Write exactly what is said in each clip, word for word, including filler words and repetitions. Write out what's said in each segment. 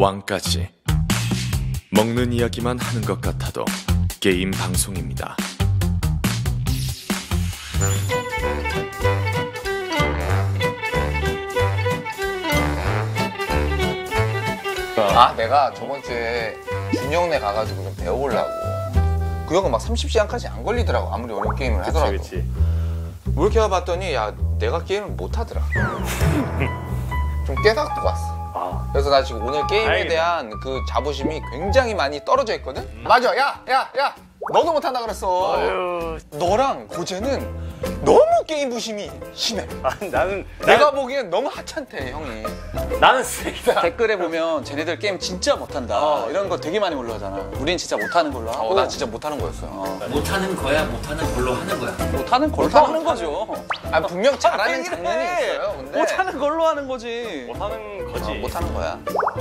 왕까지 먹는 이야기만 하는 것 같아도 게임 방송입니다. 아, 내가 저번 주에 준영네 가가지고 좀 배워보려고. 그 형은 막 삼십 시간까지 안 걸리더라고, 아무리 어려운 게임을 하더라도. 그치, 그치. 뭐 이렇게 해봤더니 야, 내가 게임을 못하더라. 좀 깨닫고 왔어. 아. 그래서 나 지금 오늘 게임에 다행이네. 대한 그 자부심이 굉장히 많이 떨어져 있거든? 음. 맞아, 야, 야, 야! 너도 못한다 그랬어. 아유. 너랑 고재는 너무 게임 부심이 심해. 아, 나는 내가 난, 보기엔 너무 하찮대, 형이. 나는 쓰레기다. 댓글에 보면 쟤네들 게임 진짜 못한다 어. 이런 거 되게 많이 올라오잖아. 우린 진짜 못하는 걸로 하고 어, 나 진짜 못하는 거였어. 어. 못하는 거야, 못하는 걸로 하는 거야. 못하는 걸로 못하는 하는 거죠. 아, 분명 잘하는 아, 장면이 그래. 있어요, 근데. 못하는 걸로 하는 거지. 못하는 거지. 어, 못하는 거야.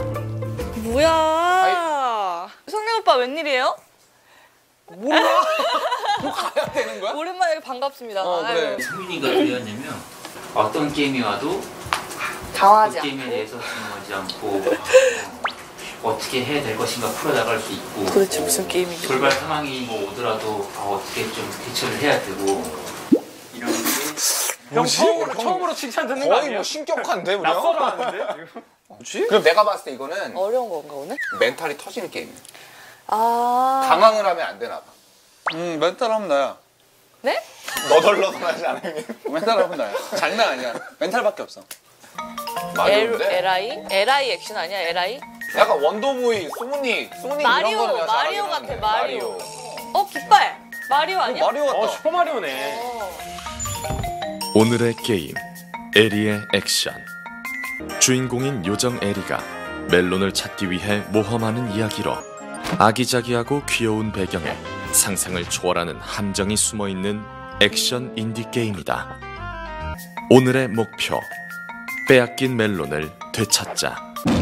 뭐야? 성룡 오빠 웬일이에요? 몰라. 뭐 가야 되는 거야? 오랜만에 반갑습니다. 어, 그래. 아유, 승민이가 되었냐면 어떤 게임이 와도 당황하지 그 게임에 않고. 대해서 당황하지 않고 어, 어떻게 해야 될 것인가 풀어나갈 수 있고 도대체 무슨 게임이지? 돌발 상황이 뭐 오더라도 어, 어떻게 좀 대처를 해야 되고 이런 게 형 뭐지? 처음으로, 형 처음으로 칭찬 듣는 거 거의 아니야? 뭐 신격한데, 우리 형? 낯설어하는데? 뭐지? 그럼 내가 봤을 때 이거는 어려운 건가 오늘? 멘탈이 터지는 게임이야. 아. 강황을 하면 안 되나 봐. 음 멘탈 하면 나야. 네? 너덜너덜하지 않으면. 멘탈 하면 나야. 장난 아니야. 멘탈밖에 없어. L, 마리오인데? Li? Li 액션 아니야? Li? 약간 원더보이, 소닉, 소닉 마리오, 이런 거는 내가 마리오 잘하긴 같아, 하는데. 마리오. 어 깃발. 마리오 아니야? 마리오 같다. 어, 슈퍼마리오네. 어. 오늘의 게임 에리의 액션. 주인공인 요정 에리가 멜론을 찾기 위해 모험하는 이야기로 아기자기하고 귀여운 배경에 상상을 초월하는 함정이 숨어있는 액션 인디 게임이다. 오늘의 목표, 빼앗긴 멜론을 되찾자.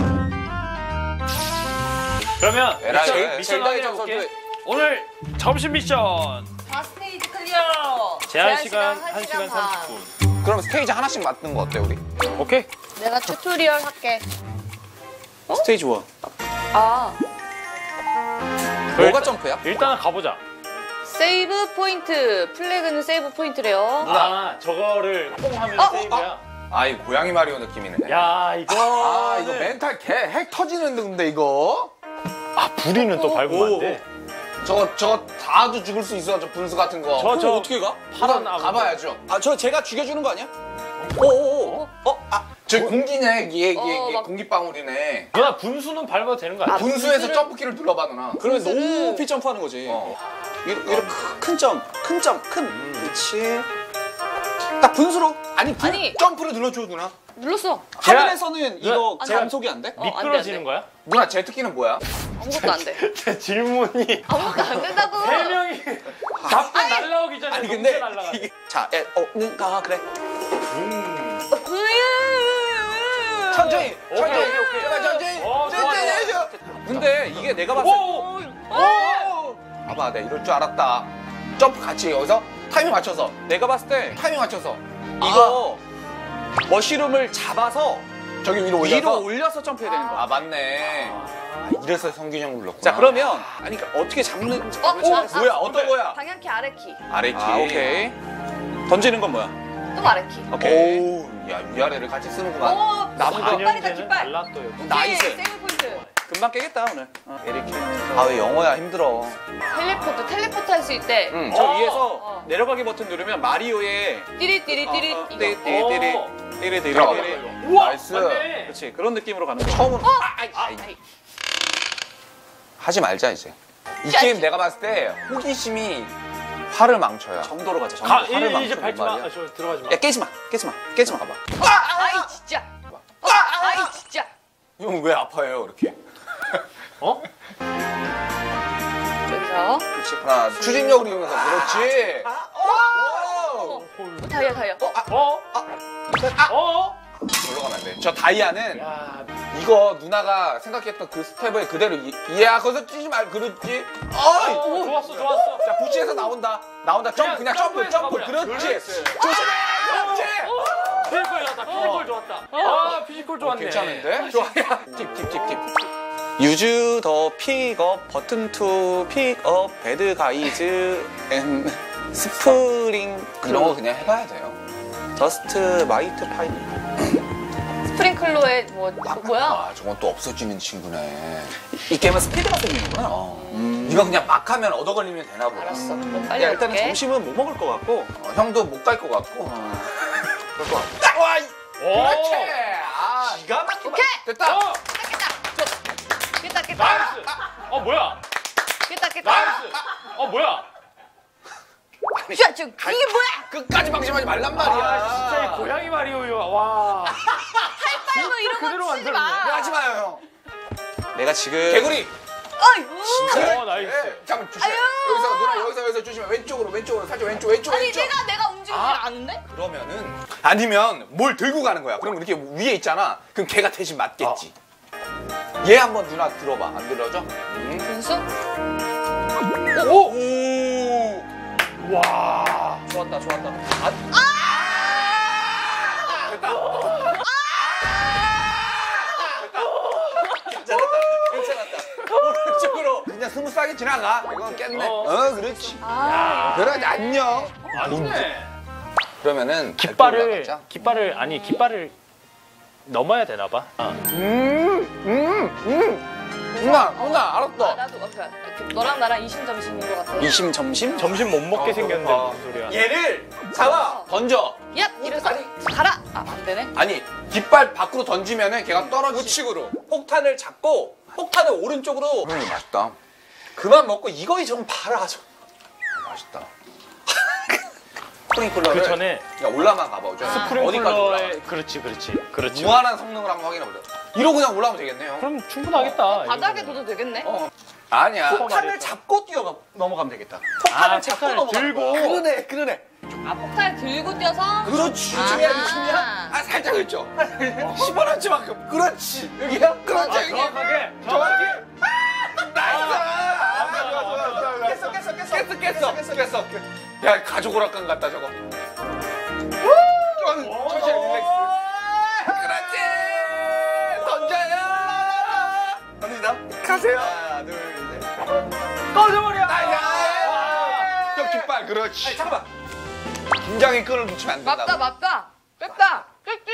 그러면 에라이, 미션, 에라이, 미션 젤다의 확인해볼게. 전설도- 오늘 점심 미션. 다 스테이지 클리어. 제한 시간 한 시간 삼십 분. 그럼 스테이지 하나씩 맡는 거 어때, 우리? 오케이. 내가 튜토리얼 할게. 스테이지 원. 아. 뭐가 점프야? 일단은 가보자. 세이브 포인트. 플래그는 세이브 포인트래요. 아, 저거를 뽕 하면 어, 세이브야. 아, 이 고양이 마리오 느낌이네. 야, 이거. 아, 이거 멘탈 개 핵 터지는데, 근데 이거? 아, 불이는 또 밟으면 안 돼. 저거, 저거 다도 죽을 수 있어, 저 분수 같은 거. 저, 저, 어떻게 가? 파란 그럼 아구. 가봐야죠. 아 저 제가 죽여주는 거 아니야? 오오오. 어? 아 저 공기네, 이게, 이게, 어, 이게 막- 공기방울이네. 누나 분수는 밟아도 되는 거 아니야? 분수에서 분수를- 점프키를 눌러봐, 누나. 그러면 분수를- 높이 점프하는 거지. 어. 이렇게, 이렇게 큰 점, 큰 점, 큰. 그렇지. 딱 분수로. 아니, 분, 아니. 점프를 눌러줘, 누나. 눌렀어. 제가- 하늘에서는 이거 안 돼. 감속이 안 돼? 어, 안 돼, 안 미끄러지는 돼. 거야? 누나, 제트키는 뭐야? 아무것도 안 돼. 제 질문이 아무것도 안 된다고. 세 명이 답변 날라오기 전에 아니 동시에 근데 날라가. 이게 자, 에, 어, 응, 아 그래. 으유. 천천히, 오케이, 천천히, 오케이, 오케이. 제발 천천히, 어, 좋아, 천천히 좋아. 해줘. 근데 이게 내가 봤을 때 오! 오! 봐봐, 내가 이럴 줄 알았다. 점프 같이 여기서 타이밍 맞춰서, 내가 봤을 때 타이밍 맞춰서. 이거 머시룸을 잡아서 저기 위로 올려서. 위로 올려서 점프해야 되는 거야. 아, 맞네. 이래서 성균이 형 눌렀구나. 자 그러면 아니 그러니까 어떻게 잡는 어, 잡을지 오, 알았어. 뭐야, 어떤 거야? 방향키 아래키. 아래 키. 아 오케이. 던지는 건 뭐야? 또 아래키. 오케이. 오, 야, 위아래를 같이 쓰는구만. 오, 나보다 깃발이다 깃발. 날라또요. 나이스. 세이브 포인트. 금방 깨겠다 오늘. 어, 이렇게. 아, 왜 영어야, 힘들어. 텔레포트 텔레포트 할 수 있대. 응. 저 어. 위에서 어. 내려가기 버튼 누르면 마리오의 띠리 띠리 띠리 어, 어, 이거. 띠리 띠리 띠리 오. 띠리 띠리 들어가봐. 띠리. 우와! 나이스. 맞네. 그렇지 그런 느낌으로 가는 거야. 처음으로. 아이, 아이. 하지 말자, 이제. 이 야, 게임 이- 내가 봤을 때 호기심이 화를 망쳐요. 정도로 가자. 정도. 가, 화를 이, 이제 망치는 밟지 마. 말이야. 아, 저 들어가지 마. 야 깨지 마, 깨지 마, 깨지 마. 봐봐. 아이 진짜. 어, 아이 진짜. 형 왜 아파요, 이렇게? 어? 여기서 그렇지. 하나, 추진력을 이용해서. 그렇지. 오! 어, 다이아 다이아. 어, 어? 어? 놀러 가면 안 돼. 저 다이아는 야, 이거 누나가 생각했던 그 스텝을 그대로 이, 이해하 거기서 뛰지 말, 그렇지. 어이! 어, 좋았어, 좋았어. 자, 부치에서 나온다. 나온다. 점프, 그냥 점프, 점프해서 점프. 가버려. 그렇지. 그렇지. 조심해! 그렇지! 피지컬 좋았다. 피지컬 좋았다. 아, 피지컬 좋았네. 괜찮은데? 좋아. 야, 팁, 팁, 팁, 팁. 유즈 더 픽업 버튼 투 픽업 배드 가이즈 앤 스프링 이런 거 그냥 해봐야 돼요. 더스트 마이트 파이. 스프링클러에 뭐 뭐야? 아, 저건 또 없어지는 친구네. 이 게임은 스피드가 생기는구나. 어. 이거 그냥 막 하면 얻어 걸리면 되나 보다. 알았어. 그럼 빨리 야, 일단은 갈게. 점심은 못 먹을 것 같고. 어, 형도 못 갈 것 같고. 그럴 것 같고. 와, 이- 오. 그렇지. 아, 기가 막히게. 오케이. 됐다. 어. 깼다 깼다. 나이스. 어 뭐야? 깼다 깼다. 나이스. 어 뭐야? 야, 저 이게 뭐야? 끝까지 방심하지 말란 말이야. 아 진짜 이 고양이 마리오요. 와. 빨리 뭐 이런 그대로 거 치지 만들었네. 마. 하지 마요, 형. 내가 지금 개구리. 아이고. 어 나이스. 네. 잠깐 조심해. 아유. 여기서 누나 여기서 여기서 조심해. 왼쪽으로 왼쪽으로 살짝 왼쪽 왼쪽 아니 왼쪽. 내가 내가 움직이지 아. 않은데? 그러면은 아니면 뭘 들고 가는 거야. 그럼 이렇게 위에 있잖아. 그럼 걔가 대신 맞겠지. 얘 한번 누나 들어봐. 안 들어져? 응. 분수? 오! 오! 와. 좋았다, 좋았다. 아, 됐다. 괜찮았다, 괜찮았다. 오른쪽으로 그냥 스무스하게 지나가. 이건 깼네. 어. 어, 그렇지. 아. 그래, 안녕. 아니네. 그러면은 깃발을 올라가자. 깃발을 아니 깃발을 넘어야 되나 봐. 아. 음, 음, 음. 누나, 누나, 아, 알았어. 나도 아까 너랑 나랑 이심점심인 것 같아. 이심 점심? 점심 못 먹게 어, 생겼는데 어. 무슨 소리야? 얘를 잡아, 던져. 야, 이래서 가라. 아, 안 되네. 아니, 깃발 밖으로 던지면은 걔가 떨어지. 우측으로. 폭탄을 잡고 폭탄을 오른쪽으로. 음, 맛있다. 그만 먹고 이거 좀 봐라. 좀. 맛있다. 스프링클러를 그 전에 야, 올라만 가봐. 좀. 어디까지 올라가? 스프링클러에 그렇지 그렇지 그렇지. 무한한 성능을 한번 확인해보자. 이러고 그냥 올라가면 되겠네요. 그럼 충분하겠다. 바닥에 이 둬도 정도면. 되겠네. 어. 아니야. 폭탄을 잡고 뛰어가 넘어가면 되겠다. 아, 폭탄을 잡고 폭탄을 넘어가는 들고. 거야. 그러네, 그러네. 아, 폭탄을 들고 뛰어서. 그렇지. 아. 중요한 춤이야. 아, 살짝 그렇죠. 십 원어치만큼. 그렇지. 여기야? 그렇지. 아, 여기. 정확하게 정확히. 나이스. 아, 좋아, 좋아, 좋아, 좋아. 깼어, 깼어, 깼어. 깼어, 깼어, 깼어, 깼어. 야, 가족 오락관 같다, 저거. 좀, 조심, 릴렉스. 그렇지. 던져요. 갑니다. 가세요. 하나, 둘, 셋. 꺼져버려. 나이스. 좀 깃발, 그렇지. 아니, 잠깐만. 긴장의 끈을 놓치면 안 된다. 맞다, 맞다. 뺐다. 뺐지?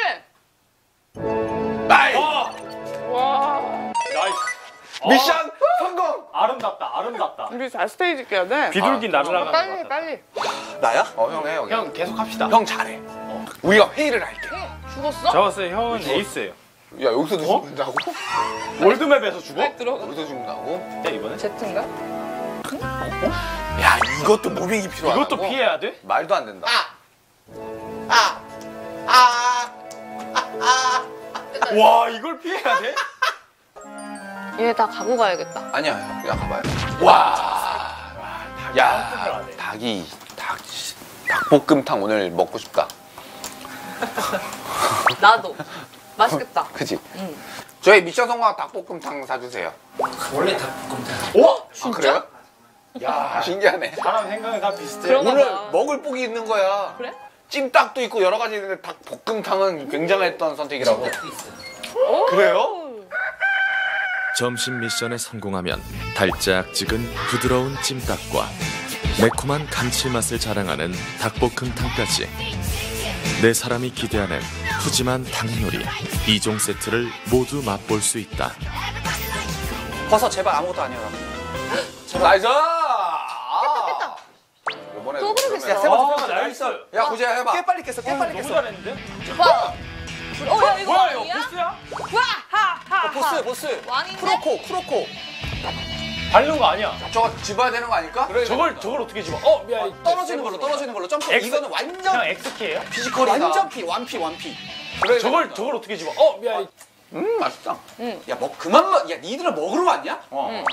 나이스. 와. 나이스. 미션 성공. 아름답다 아름답다. 우리 잘 스테이지 깨야 돼. 비둘기 날아가는 빨리, 것 같아. 빨리. 나야? 어, 형 해, 여기. 형 계속 합시다. 형 잘해. 우리가 회의를 할게. 죽었어? 잡았어요. 형은 에이스예요. 야, 여기서도 죽는다고? 월드맵에서 죽어? 들어가. 여기서 죽는다고? 야 이번에? 제트인가? 야, 이것도 무빙이 필요하다고? 이것도 피해야 돼? 말도 안 된다. 와 이걸 피해야 돼? 얘 다 가고 가야겠다. 아니야, 형. 그냥 가봐요. 와. 야, 닭이, 닭, 닭볶음탕 오늘 먹고 싶다. 나도. 맛있겠다. 그치? 응. 저희 미션 성공한 닭볶음탕 사주세요. 원래 닭볶음탕. 오? 아, 그래요? 야 신기하네. 사람 생각이 다 비슷해. 그런가 오늘 봐. 먹을 복이 있는 거야. 그래? 찜닭도 있고 여러 가지 있는데 닭볶음탕은 굉장했던 선택이라고. 도 있어요. 오. 그래요? 점심 미션에 성공하면 달짝지근 부드러운 찜닭과 매콤한 감칠맛을 자랑하는 닭볶음탕까지 네 사람이 기대하는 푸짐한 닭요리 이 종 세트를 모두 맛볼 수 있다. 버섯 제발 아무것도 아니어라. 나이스! 아. 이번에 또 그러겠어. 야, 세 번째, 세 아 번째. 나이스. 야, 고재야 해봐. 깨 빨리 깼어, 깨 빨리 너무 깼어. 잘했는데? 봐. 어, 야, 이거 뭐야 이거 아니야? 보스야? 와, 하, 하, 어, 보스, 하. 보스. 왕인데? 쿠로코, 쿠로코. 밟는 거 아니야. 저거 집어야 되는 거 아닐까? 그래. 저걸 저걸 어떻게 집어? 어, 야, 이- 떨어지는 걸로, 떨어지는 걸로 점프. 엑스. 이거는 완전 그냥 X키예요? 피지컬이다. 완전 피, 완피, 완피. 그래, 저걸 저걸 어떻게 집어? 어, 야, 이- 음, 맛있다. 야, 먹 그만 먹. 야, 니들은 먹으러 왔냐? 어.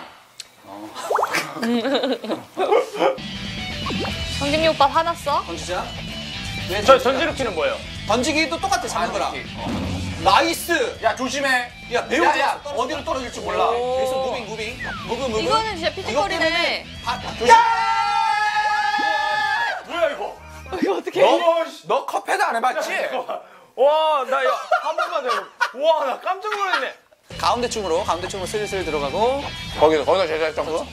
성김이 오빠 화났어? 던지자. 저 전지루키는 뭐예요? 던지기도 똑같아, 잡는 거랑. 어. 나이스. 야, 조심해. 야, 매우 야, 야, 좋았어. 떨어져. 어디로 떨어질지 몰라. 오. 계속 무빙, 무빙. 무브, 무브. 이거는 진짜 피지컬이네. 바- 뭐야 이거? 이거 어떻게? 너, 너 컵헤드 안 해봤지? 와, 나 이거 한 번만 더. 와, 나 깜짝 놀랐네. 가운데쯤으로 가운데쯤으로 슬슬 들어가고. 거기서 거기서 제자 정도.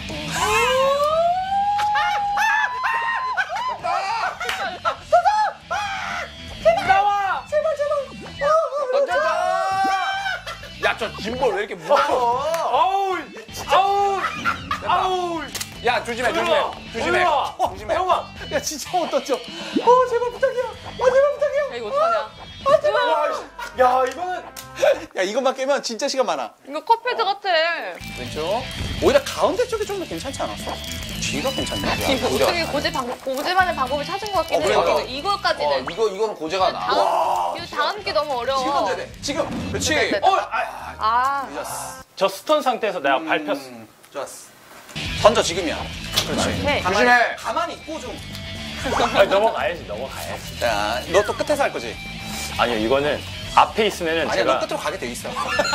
나와. 던져줘. 야저 짐볼 왜 이렇게 무거워? 아우, 아우, 아우. 야 조심해 조심해 조심해. 올라와. 조심해. 형아. 야 진짜 못 던져. 어 제발 부탁이야. 어 제발 부탁이야. 야, 이거 어떡하냐? 야, 이거는 야 이것만 깨면 진짜 시간 많아. 이거 컵헤드 같아. 왼쪽. 오히려 가운데 쪽이 좀 더 괜찮지 않았어? 뒤가 괜찮네. 이거 어떻게 고제 방 고제만의 방법을 찾은 것 같긴 어, 해. 그러니까. 이거 이거까지는. 어 이거 이거는 고제가 나. 다음 이거 다음 게 너무 어려워. 지금 던져야 돼. 지금. 그렇지. 됐다, 됐다. 어, 아, 아, 늦었어. 저 스턴 상태에서 내가 밟혔어. 음, 좋았어. 던져 지금이야. 그렇지. 오케이. 조심해. 가만히 있고 좀. 아니, 넘어가야지, 넘어가야지. 자, 너 또 끝에서 할 거지? 아니요, 이거는 앞에 있으면은 아니야, 제가 너 끝으로 가게 돼 있어.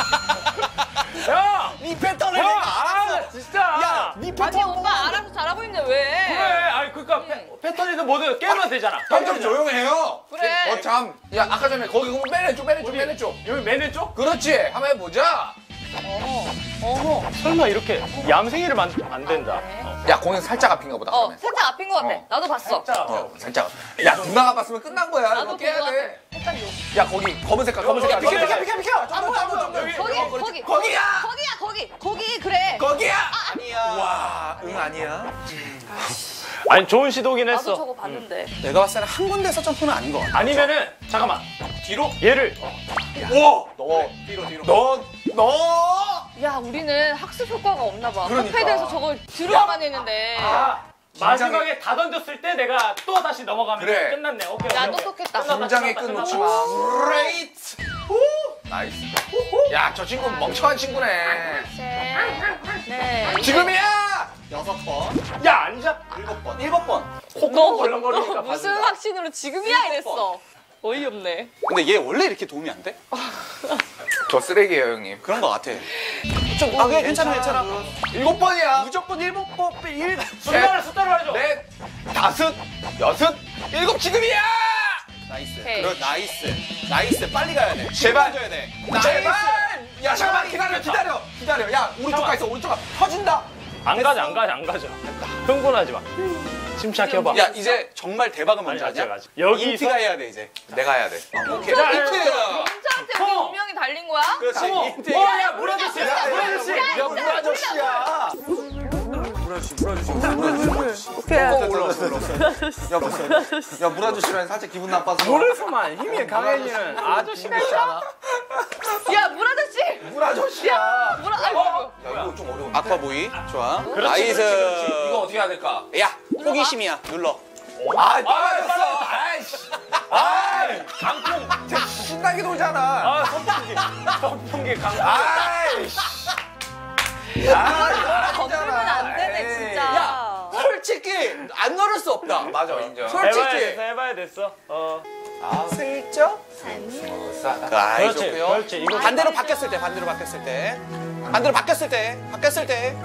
야! 네 패턴을 형, 내가 알았어. 아, 진짜. 야, 네 패턴. 아니 오빠 알아서 잘하고 있는데 왜? 그래, 아니 그러니까 패, 패턴이든 뭐든 깨면 되잖아. 형좀 조용해요. 그래. 어 참. 야 아까 전에 거기 그거 맨 쪽, 맨 쪽, 맨 쪽. 여기 맨 쪽? 그렇지. 한번 해보자. 어머, 어머. 설마 이렇게 얌생이를 만, 안 된다. 어. 야 공이 살짝 앞인가 보다. 어, 그러면. 살짝 앞인 것 같아. 어. 나도 봤어. 어 살짝. 앞. 야 누나가 봤으면 끝난 거야. 나도 이거 본 깨야 것 같아. 돼. 살짝 요. 야 거기 검은 색깔, 검은 색깔. 비켜, 검은 비켜, 색깔. 비켜, 비켜. 좀 더, 좀 더, 좀 더. 거기, 어, 거기, 거기야. 거기야, 거기, 거기 그래. 거기야. 아니야. 와, 응 아니야. 아니 좋은 시도긴 나도 했어. 저거 봤는데. 내가 봤을 때는 한 군데서 점프는 아닌 것 같아. 아니면은 잠깐만. 뒤로. 얘를 와. 너 뒤로 뒤로. 너, 너. 야, 우리는 학습 효과가 없나 봐. 그러니까. 컵헤드에서 저걸 들어가만 했는데. 아, 마지막에 다 던졌을 때 내가 또 다시 넘어가면 그래. 끝났네. 오케이. 야, 오케이, 오케이. 똑똑했다. 끝났다, 긴장의 끝났다, 끈 놓지 끝났다. 마. 그레이트. 나이스. 야, 저 친구 멍청한 친구네. 네. 지금이야. 여섯 번, 야 앉아. 일곱 번, 일곱 번. 콧구멍 벌렁거리니까 너 무슨 봐준다. 확신으로 지금이야 이랬어. 어이없네. 근데 얘 원래 이렇게 도움이 안 돼? 저 쓰레기예요, 형님. 그런 것 같아. 좀, 아, 그래, 괜찮아, 괜찮아. 일곱 번이야. 무조건 일곱 번, 일, 숫자를 숫자로 해줘. 넷, 다섯, 여섯, 일곱 지금이야. 나이스. 오케이. 그래, 나이스. 나이스. 빨리 가야 돼. 제발. 줘야 돼. 제발. 야, 잠깐만 기다려, 기다려, 기다려. 야, 오른쪽 가 있어, 오른쪽 가. 터진다. 안 가자 안 가자 안 가자. 흥분하지 마. 침착해봐. 야, 이제 정말 대박은 뭔지 아니, 아냐? 아직, 아직. 여기서- 인티가 해야 돼, 이제. 내가 해야 돼. 오케이. 야, 인티. 혼자한테 우리 어. 운명이 달린 거야? 그렇지. 어머. 인티. 어, 야, 물 아저씨. 물 아저씨. 야, 물 아저씨야. 오케이. 올라왔어, 올라왔어. 야, 물- 야, 물 아저씨라니 살짝 기분 나빠서. 물에서만 힘이 강해지는 아저씨가 있잖아. 야, 물 아저씨. 물 아저씨야. 물 아. 어? 야, 이거 좀 어려운데. 아쿠아보이. 좋아. 그렇지, 나이스. 그렇지, 그렇지. 이거 어떻게 해야 될까? 야, 호기심이야. 눌러. 아, 떨어졌어. 아이씨. 아이 강풍. 쟤 신나게 놀잖아. 아 선풍기. 선풍기 강풍. 아이씨. 야, 건들면 안 되네 에이. 진짜. 야, 솔직히 안 넣을 수 없다. 맞아, 인정. 해봐야 솔직히. 됐어 해봐야 됐어. 어. 슬쩍. 싸다. 그 아이 그렇지, 좋고요. 그렇지. 이거 반대로 바뀌었을 때, 반대로 바뀌었을 때. 반대로 바뀌었을 때, 바뀌었을 때.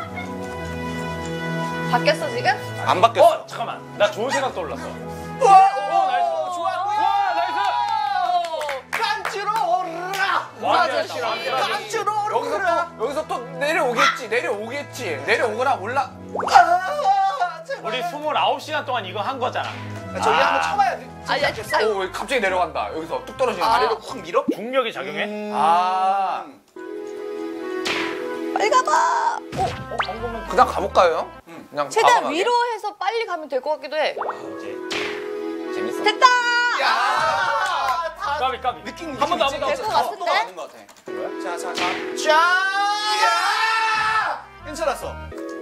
바뀌었어 지금? 안 바뀌었어. 어 잠깐만. 나 좋은 생각 떠올랐어. 와, 오 나이스. 좋았고요. 와 나이스. 깐치로 오르라. 완벽했다, 완벽했다. 깐치로 여기서 오르라. 또 여기서 또 내려오겠지. 내려오겠지. 내려오거나 올라. 아, 제발. 우리 스물아홉 시간 동안 이거 한 거잖아. 저기 아. 한번 쳐봐야 돼. 아니, 아니, 아니. 오, 왜 갑자기 내려간다. 여기서 뚝 떨어지는 아. 다리를 확 밀어? 중력이 작용해? 음. 아. 빨리 가봐. 어 방금은 그냥 가볼까요? 응. 그냥 최대한 과감하게? 위로 해서 빨리 가면 될 것 같기도 해. 이제 재밌어. 됐다. 야! 까비 까비. 느낌 한 번 더, 한 번 더. 될것 같은데? 맞는 것 같아. 자, 자, 자. 자! 괜찮았어.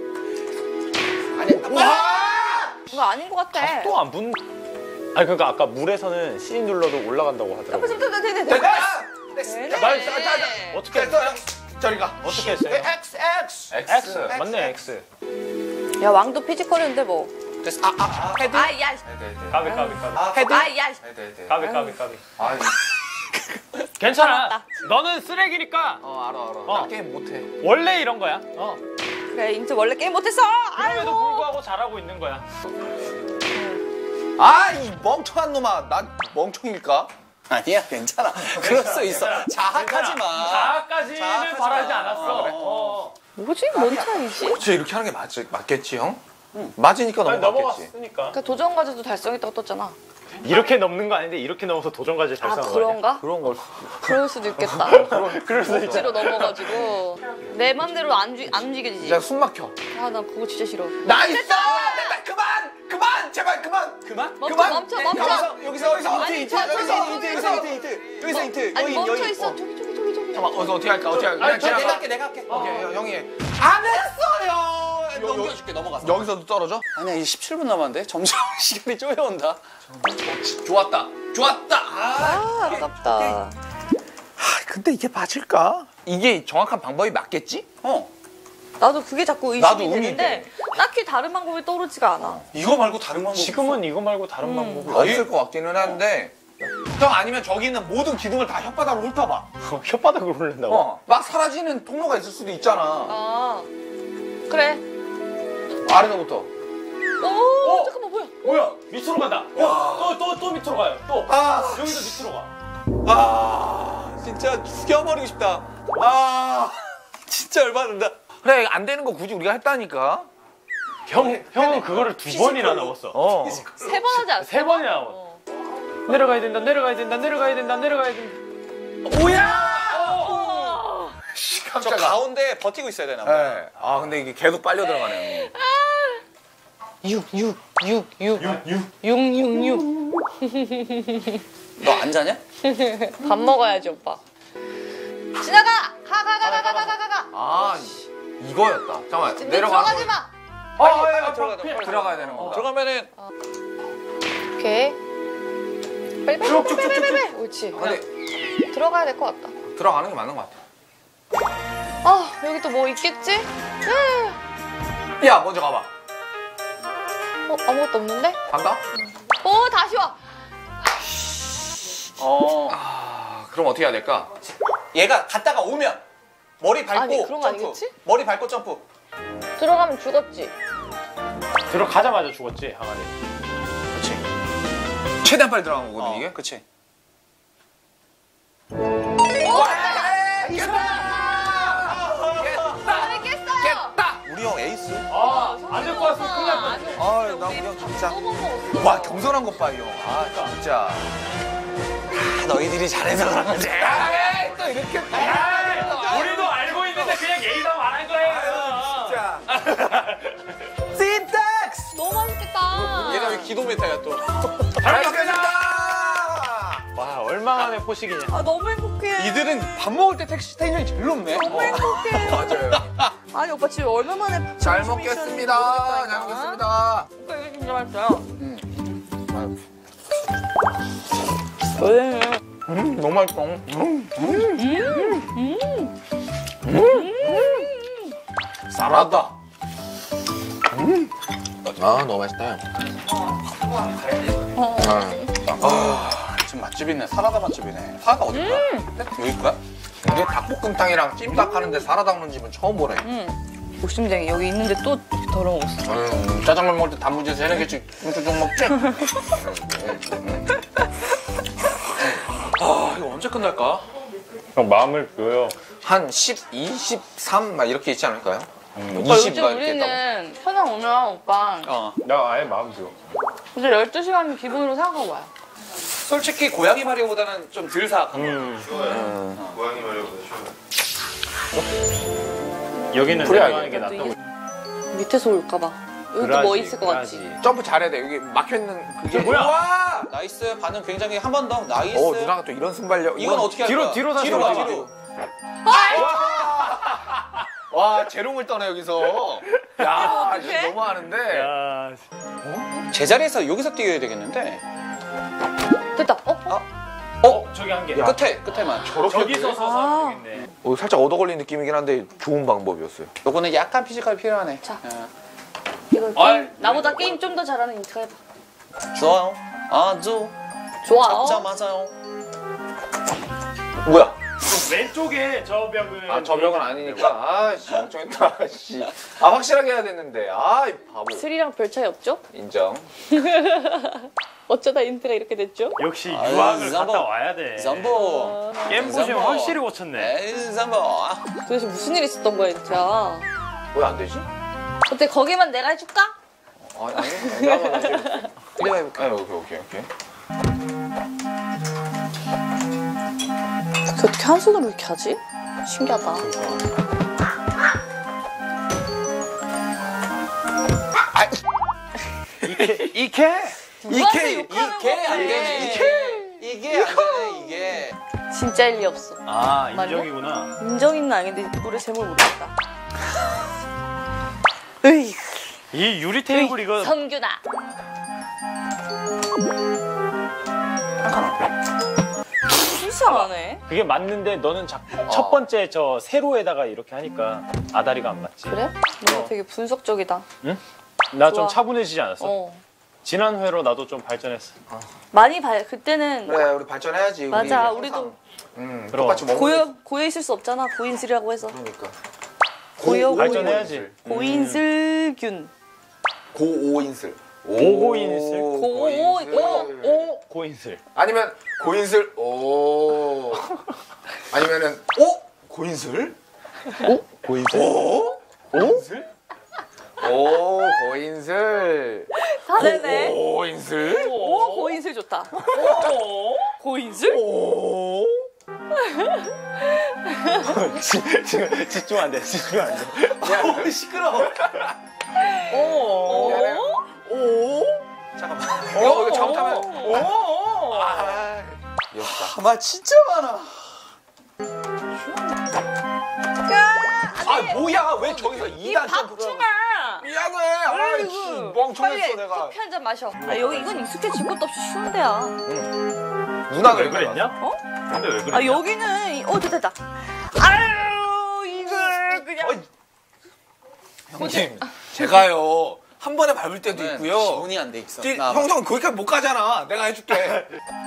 아니, 와! 이거 아닌 것 같아. 또 안 분. 아니 그러니까 아까 물에서는 C 눌러도 올라간다고 하더라고. 됐다, 됐다, 됐다, 됐다! 됐다. 됐어. 되네. 나 자, 자, 자. 어떻게 됐어. 저리 가. 어떻게 했어요? X, X. X 맞네 X. 야, 왕도 피지컬인데 뭐. 됐어. 아, 아, 아. 헤드. 아, 야. 네, 네, 네. 까비 까비 까비. 아, 헤드. 아, 야. 네, 네, 네. 까비 까비 까비. 아, 괜찮아. 너는 쓰레기니까 어, 알아, 알아. 어. 나 게임 못해. 원래 이런 거야. 어. 그래, 인트 원래 게임 못했어. 그럼에도 아이고. 불구하고 잘하고 있는 거야. 아, 이 멍청한 놈아. 난 멍청일까? 아니야 괜찮아. 그럴 수 있어. 자학하지 마. 자아까지는 자학하지 바라지 마. 않았어. 어, 그래? 어. 뭐지? 뭔 차이지? 저 이렇게 하는 게 맞, 맞겠지 형? 맞으니까 아니, 넘어갔겠지. 넘어갔으니까. 그 도전 과제도 달성했다고 떴잖아. 이렇게 넘는 거 아닌데 이렇게 넘어서 도전까지 아 달성한 거 아니야? 그런가? 그런 걸 그럴 수도 있겠다. 그럴 수도 있잖아. 억지로 넘어가지고 내 맘대로 안, 주, 안 움직여지지. 진짜 숨 막혀. 아 나 그거 진짜 싫어. 나 있어! 됐다! 그만! 그만! 제발 그만! 그만? 멈춰 그만! 멈춰 멈춰. 여기서 여기서 여기서 아니, 힌트 저, 힌트 저, 여기서 저, 힌트 저, 여기서 힌트 힌트 여기서 힌트 아니 여기 멈춰 여기 있어. 어. 저기 저기 저기 저기. 잠깐만 어디서 어떻게 할까? 어떻게 할까? 아니, 그냥 저 지나가. 내가 할게 내가 할게. 오케이 형, 형이 해. 안 했어요! 넘겨줄게 넘어가서. 여기서도 떨어져? 아니야 이제 십칠 분 남았는데 점점 시간이 쪼여온다. 좋았다. 좋았다. 아, 아 아깝다. 근데 이게 맞을까? 이게 정확한 방법이 맞겠지? 어 나도 그게 자꾸 나도 의심이 의미 되는데 딱히 다른 방법이 떠오르지가 않아. 이거 말고 다른 방법. 지금은 이거 말고 다른 방법이 없을 것 같기는 한데 형 아니면 저기 있는 모든 기둥을 다 혓바닥으로 훑어봐. 어, 혓바닥으로 흘린다고? 어, 막 사라지는 통로가 있을 수도 있잖아. 아 그래. 아래서부터. 오 잠깐만 뭐야? 뭐야? 밑으로 간다. 또 또 또 밑으로 가요. 또 아, 여기도 밑으로 가. 아 진짜 죽여버리고 싶다. 아 진짜 열받는다. 그래 안 되는 거 굳이 우리가 했다니까. 형 형은 그거를 두 번이나 넘었어. 어. 세 번 하지 않았어? 세 번이나 넘었어. 어. 내려가야 된다. 내려가야 된다. 내려가야 된다. 내려가야 된다. 어. 저 깜짝아. 가운데 버티고 있어야 되나 봐. 네. 아 근데 이게 계속 빨려 들어가네요. 육, 육, 육, 육, 육, 육, 육. 너 안 자냐? 밥 먹어야지 오빠. 지나가! 가, 가, 가, 가, 가, 가, 가, 가, 가. 아 이거였다. 잠깐만 근데 내려가. 들어가지 마. 아, 아, 아, 들어가, 들어가, 들어가. 들어가야 되는 어, 거다. 들어가면은 오케이. 빨리, 빨리, 빨리, 빨리, 빨리, 빨리. 옳지. 근데 들어가야 될 것 같다. 들어가는 게 맞는 것 같아. 아, 여기 또 뭐 있겠지? 에. 야 먼저 가봐. 어, 아무것도 없는데? 간다? 오, 다시 와. 어 아 그럼 어떻게 해야 될까? 얘가 갔다가 오면 머리 밟고 아니, 그런 거 점프. 아니겠지? 머리 밟고 점프. 들어가면 죽었지. 들어가자마자 죽었지 항아리. 그렇지. 최대한 빨리 들어간 거거든 어, 이게. 그렇지. 나를 깼어. 깼다. 우리 형 에이스. 아안 될 것 같으면 큰일 날 뻔. 아주 아, 나 그냥 진짜. 또 먹었어. 와 겸손한 것 봐, 이 형. 아 진짜. 아, 너희들이 잘해서 그런 거지. 에이, 또 이렇게. 에이, 우리도 알고 있는데 그냥 예의상 말한 거예요. 진짜. 찐탁스. 너무 맛있겠다. 얘가 왜 기도 메타야 또. 잘 먹겠습니다. 와 얼마 만에 포식이냐. 아, 너무 행복해. 이들은 밥 먹을 때 택시 텐션이 제일 높네. 너무 행복해. 맞아요. 아니, 오빠 지금 얼마 만에 잘 먹겠습니다. 잘 먹겠습니다. 오빠 이거 진짜 맛있어요. 왜? 음, 너무 맛있어. 음. 쌀하다. 음. 아, 너무 맛있다. 아, 지금 맛집이네. 사라다 맛집이네. 사라다 어딜까? 여기일까? 이게 닭볶음탕이랑 찜닭 하는데 사라다 먹는 집은 처음 보네. 음. 욕심쟁이. 여기 있는데 또 덜어 먹었어. 음, 짜장면 먹을 때 단무지 세네 개씩 쭉쭉 먹지? 아, 이거 언제 끝날까? 형 마음을 비워요. 한 십, 이십삼 막 이렇게 있지 않을까요? 음. 오빠 이십 요즘 막 이렇게 있다고. 우리는 현장 오면 오빠 어. 나 아예 마음 비워. 이제 열두 시간 기본으로 생각하고 와요. 솔직히 고양이 마리오보다는 좀 덜 사악한 거. 음. 여기는 그래, 내려가는 게 또 낫다고. 이게 밑에서 올까봐. 여기 또 그라지, 뭐 있을 것 같지? 그라지. 점프 잘해야 돼. 여기 막혀있는 그게. 뭐야? 와! 나이스. 반응 굉장히 한 번 더. 나이스. 어, 누나가 또 이런 순발력. 이건 어떻게 할까? 뒤로, 뒤로 다시 뒤로 가, 뒤로. 뒤로. 와, 재롱을 떠네, 여기서. 야, 어떡해? 진짜 너무하는데. 야, 제자리에서 여기서 뛰어야 되겠는데? 됐다. 어? 어 저기 한 개. 끝에, 끝에만. 저기서 서서 아. 하면 되겠네. 어, 살짝 얻어 걸린 느낌이긴 한데 좋은 방법이었어요. 요거는 약간 피지컬 필요하네. 자. 어. 이거 아이, 게임, 나보다 게임 좀 더 잘하는 인트가 해봐. 좋아요. 아주 좋아. 잡자 맞아요. 뭐야? 왼쪽에 저 벽은. 아, 저 벽은 아니니까. 아씨, 멍청했다. 씨. 아, 확실하게 해야 됐는데. 아, 이 바보. 쓰리랑 별 차이 없죠? 인정. 어쩌다 인트가 이렇게 됐죠? 역시 아유, 유학을 잠보. 갔다 와야 돼. 잠보. 게임 보시면 잠보. 확실히 고쳤네. 에이, 잠보. 도대체 무슨 일 있었던 거야 인트야? 왜 안 되지? 어때 거기만 내가 해줄까? 아, 아니, 내가 한번 다시 해볼게. 내가 해볼게. 아, 오케이, 오케이, 오케이. 어떻게 한 손으로 이렇게 하지? 신기하다. 이케 이케. 누구한테 이게 욕하는 이게 안 건데. 되네. 이게 이게 안 되네 이게. 진짜일 리 없어. 아 맞네? 인정이구나. 인정이는 아닌데 노래 제목 모르겠다. 으이, 이 유리 테이블 이거. 성균아. 이상하네. 그게 맞는데 너는 자, 어. 첫 번째 저 세로에다가 이렇게 하니까 아다리가 안 맞지. 그래? 너 되게 분석적이다. 나 좀 좋아. 차분해지지 않았어? 어. 지난 회로 나도 좀 발전했어. 많이 봐. 그때는 그래, 우리 발전해야지. 우리 맞아. 항상. 우리도 음, 그럼. 똑같이 먹는 고여 고여 있을 수 없잖아. 고인슬이라고 해서. 그러니까. 고여 발전해야지. 고인슬균. 고오인슬. 오고인슬? 고- 고인슬. 오 고인슬. 아니면 고인슬. 오. 아니면은 오 고인슬. 고인슬? 오 고인슬. 오 고인슬. 다 되네. 고인슬. 오 고인슬 좋다. 오 고인슬? 오. 지금 집중 안 돼. 집중 안 돼. 야, 너 시끄러워. 오. 미안해. 오. 잠깐만. 이거 이거 잘못하면. 오. 아. 귀엽다. 말 진짜 많아. 아 뭐야? 왜 저기서 이 이단 박충아. 미안해. 아이씨 멍청했어 빨리 내가. 커피 한 잔 마셔. 아 여기 이건 익숙해질 것도 없이 쉬운 데야. 누나 왜 그랬냐? 어? 근데 왜 그랬냐? 아 여기는 이- 어 됐다 됐다. 아유 이걸 그냥. 형님, 제가요 한 번에 밟을 때도 네, 있고요. 기분이 안 돼 있어. 띠- 나 형형 거기까지 못 가잖아. 내가 해줄게.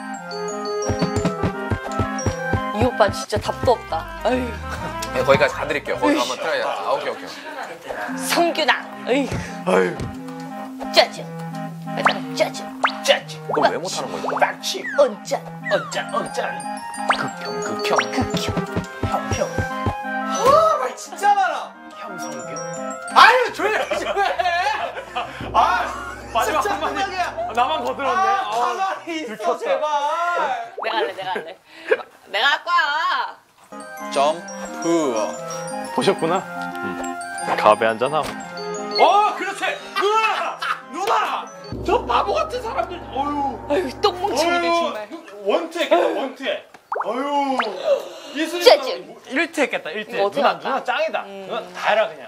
이 오빠 진짜 답도 없다. 아유 네, 거기까지 가드릴게요. 거기 한번 트라이. 아 오케이 오케이. 성균아. 아유 아유. 짜증. 빨리 짜증. 짜증. 그걸 왜 못하는 거야? 빡치. 언짠. 언짢 언짠. 극혐 극혐. 극혐. 형형. 말 진짜 많아. 형성균. 아유 조용히 좀 해. 아 마지막 진짜 한마디. 한마디야. 아, 나만 거들었네. 아, 가만히 있어 들켰다. 제발. 내가 할래 내가 할래. 내가 할 거야. 점프. 보셨구나? 가베 한잔 하고. 어, 그렇지. 누나, 누나. 저 바보 같은 사람들. 어유. 아유 똥뭉치기네 정말. 원투했겠다. 원투해. 어유. 이슬이 짜증. 일투 했겠다. 일투. 이거 어떻게 누나, 할까? 누나 짱이다. 음. 누나 다 해라 그냥.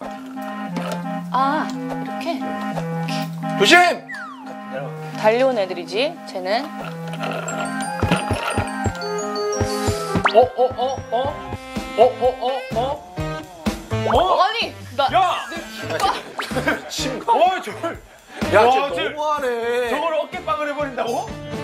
아 이렇게 조심. 달려온 애들이지. 쟤는 어, 어, 어, 어, 어, 어, 어, 어. 어? 아니 나 야. 심각. 어, 저걸. 야, 와, 쟤 쟤- 너무하네. 저걸 어깨빵을 해버린다고?